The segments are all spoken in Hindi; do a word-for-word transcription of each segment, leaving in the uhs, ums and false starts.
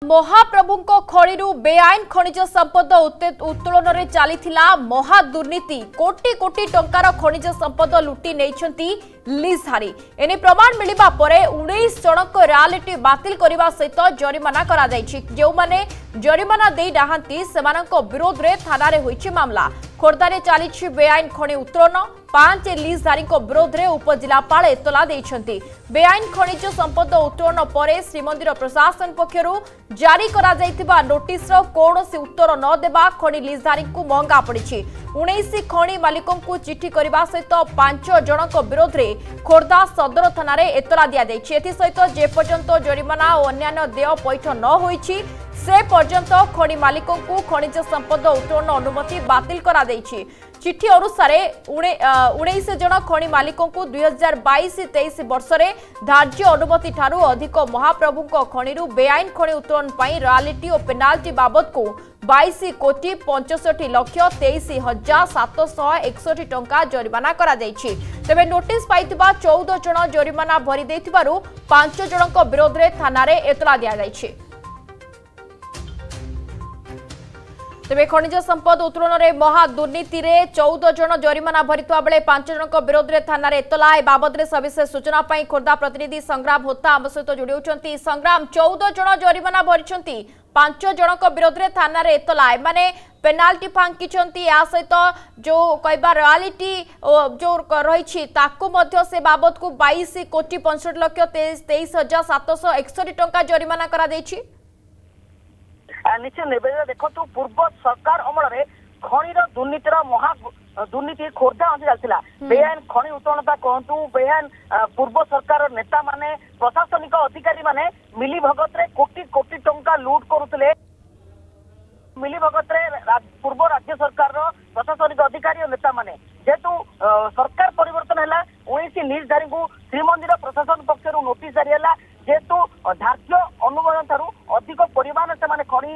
महाप्रभु खड़ी बेआईन खनिज संपद उत्तोलन में चली महादुर्नीति कोटी कोटी टंकार खनिज संपद लुटि नहीं लीजधारी एने प्रमाण मिलवा पर उन्नीस जनक रयालिटी बातिल करने सहित जरिमाना करा जो माने जरिमाना दे नाहांती सेमानक विरोध में थाना रे होईछि मामला। खोर्धारे चली बेआईन खनि उत्तोलन पांच लीजधारी विरोध में उपजिलापाल एतला देइछंती। बेआईन खनिज संपद उत्तोलन पर श्रीमंदिर प्रशासन पक्षरु जारी करा जाइतिबा नोटिस रो कोनोसी उत्तर न देबा खनि लीजधारी को महंगा पड़िछि। उन्नीस खनि मालिकों को चिठी करबा सहित पांच जनक विरोध में खोर्धा सदर थाना रे एतला दिया जाइछि। एथि सहित जे पर्यंत जरिमाना और अन्य देय पैठ न होईछि से पर्यंत खनि मालिकों को खनिज संपद उत्तोलन अनुमति बातिल करा दैछि। चिठी अनुसार उन्नीस जन खनि मालिकों को दुई हजार बाईस तेईस वर्ष में धार्य अनुमति ठारू अधिक महाप्रभु खनिरु बेआईन खनि उत्तोलन पाई रयालिटी और पेनाल्टी बाबद को बाईस कोटी पंचसठी लक्ष तेईस हजार सातश एकसठी टंका जरिमाना करा दैछि। तेबे नोटिस पाइतिबा चौदह जन जरिमाना भरी दैथिबारु पांच जनक विरोध में थाना रे एतला दिया जाइछि। तेबे खनिज संपद उत्तोलन में महादुर्नीति रे चौदह जन जरिमाना भरिता बेले पांच जनक विरोध में थाना रे एतला ए बाबद सविशेष सूचना पाई खोर्धा प्रतिनिधि संग्राम होता आम सहित जोड़ी होती। संग्राम चौदह जन जरिमाना भरी पांच जनक विरोध में थाना रे एतला माने पेनाल्टी फांकी या सहित जो कहबा रयालिटी जो रही ताकू मध्य से बाबद को बाईस कोटी पैंसठ लक्ष तेईस हजार सातश एकसठी टंका जरिमाना करा दैछि। निश्चय निवेदन देखो पूर्व सरकार अमल में खनिर दुर्नीतिर महा दुर्नीति खोर्धा अंचल चलता बेआईन खनि उत्तोलनता कहतु बेआईन पूर्व सरकार नेता माने प्रशासनिक अधिकारी माने मिली भगत रे कोटी कोटी टंका लूट करुले मिली भगत रे पूर्व राज्य सरकार प्रशासनिक अधिकारी और नेता माने जेतु सरकार परिवर्तन है उन्नीस लीजधारी को श्रीमंदिर प्रशासन पक्षर नोटिस जारी है जेतु धार्य अनुमोदन ठारू अधिक परिमाण से माने खनि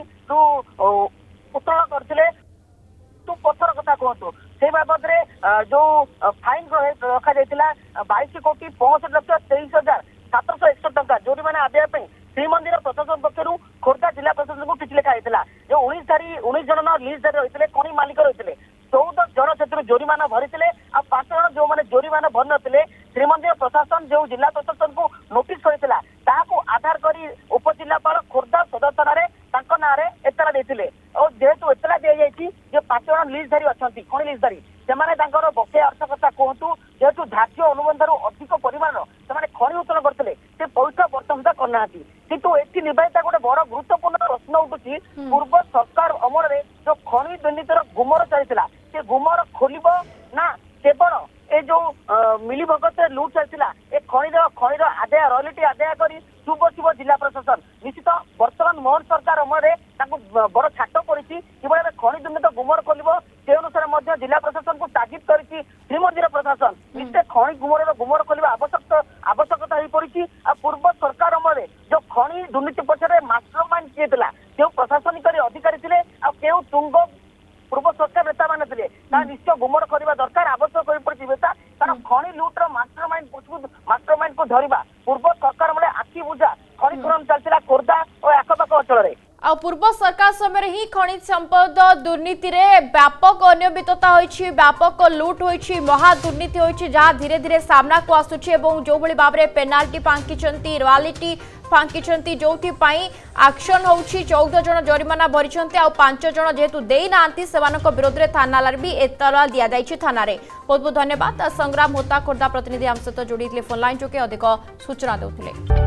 उत्तोलन करथिले तू पत्थर कथा कहतु से बाबद रे जो फाइन रखा जाइतिला बाईस कोटी पैंसठ लक्ष तेईस हजार सातश एकसठ टंका जोरिमाना आदाय पे श्रीमंदिर प्रशासन पक्षर खोर्धा जिला प्रशासन को चिठी लिखा जाइतिला जो उन्नीस धारी उन्नीस जन लीजधारी रहिथिले खनि मालिक रहिथिले चौदह जन से जोरिमाना भरी आ पांच जन जो मैंने जोरिमाना भर नथिले श्रीमंदिर प्रशासन जो जिला प्रशासन को नोटिस करथिला ताको आधार करी उपजिलापाल खोर्धा सदर थाना रे तांको नारे एतला देथिले और जेहेतु एतला दिया जायछि जे पांच जन लीजधारी अछंती खनि लीजधारी सेमाने तांकर बके अर्थ कथा कहतु जेहेतु धार्य अनुबंधर अधिक परिमाण सेमाने खनि उत्तोलन करथिले से पैसा वर्तमान सुधा करनाहांती किंतु एठी निवेदिता गोटे बड़ गुरुत्वपूर्ण प्रश्न उठुछि पूर्व सरकार अमल रे जो खनि दुर्नीतिर गुमर चलतिला से गुमर खोलिबो ना केवल ए जो मिली भगत लुट चलतिला ए खनिर खनिर आदाय रॉयल्टी आदाय करी शुभ शुभ जिला प्रशासन निश्चित वर्तमान मोहन सरकार अमल बड़ छाट पड़ी किभली खनि दुर्नीति गुमर खोलिबो से अनुसार जिला प्रशासन को तागिद करिछि श्रीमंदिर प्रशासन निश्चय खनि गुमर गुमर खोलिबा आवश्यक आवश्यकता हो पड़ी। पूर्व सरकार अमल जो खनि दुर्नीति पछरे मास्टरमाइंड किए थिला जो प्रशासनिक अधिकारी थिले आ केउ तुंग पूर्व सरकार नेता मान थे निश्चय गुमर करने दरकार आवश्यक हो पड़ी कारण खनि लुट्र मास्टरमाइंड मास्टरमाइंड को धरवा पूर्व सरकार मतलब आखि बुझा खनि खनन चलता खोर्धा और आखपाख अंचल में आ पूर्व सरकार समय ही खनिज संपद दुर्नीति रे व्यापक अनियमितता होइछि व्यापक लूट होइछि महादुर्नीति होइछि जहाँ धीरे धीरे सामना को आसुछि एवं जो भली भाबरे पेनाल्टी फांकिचंती रॉयल्टी फांकिचंती जोथि पई एक्शन होउछि चौदह जन जरिमाना भरिचंती आ पांच जन जेहेतु देई नांती सेमानक विरोध रे थाना लार भी एतला दिया जाइछि थाना रे। बहुत बहुत धन्यवाद। संग्राम होता खोर्धा प्रतिनिधि हम सहित जोड़ीले फोन लाइन जोके अधिक सूचना देउथिले।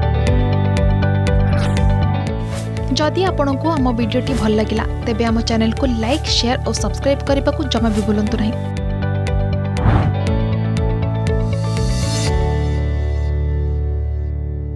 जदि आपंक आम भिडी भल लगा तेब आम चैनल को लाइक शेयर और सब्सक्राइब करने को जमा भी भूलु नहीं।